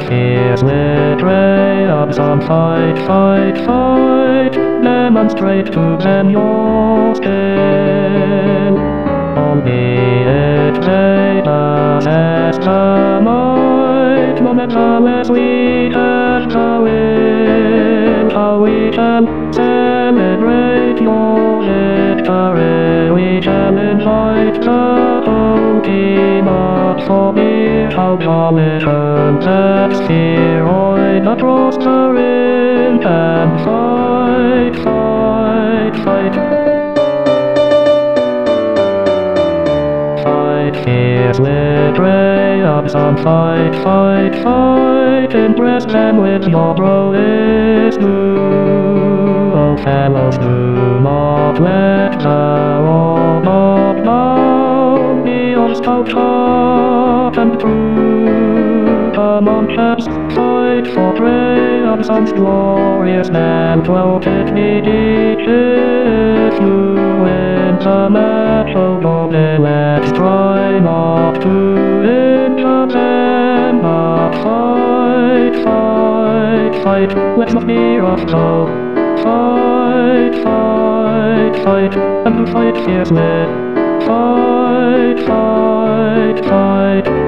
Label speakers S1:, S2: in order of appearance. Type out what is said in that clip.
S1: here, cel-e-brate, Hudson, fight, fight, fight. Demonstrate to them your skill. Albeit great as the might, no matter where sweet and the will, how we shall celebrate your victory. We shall invite the whole team up for beer. How jolly turns that spher-oid across the rink and fight, fight, fight. Fight, here, cel-e-brate, Hudson, fight, fight, fight. Impress them with your prowess too. Oh, fellows, do not let the robot down. Be your stout heart and true. Come on, chaps, fight for prey. Hudson's glorious man, 12-bit me teaches you. Win the match, oh boy, let's try not to injure them, but fight, fight, fight. Let's not be rough, no. Fight, fight, fight, and to fight fiercely. Fight, fight, fight.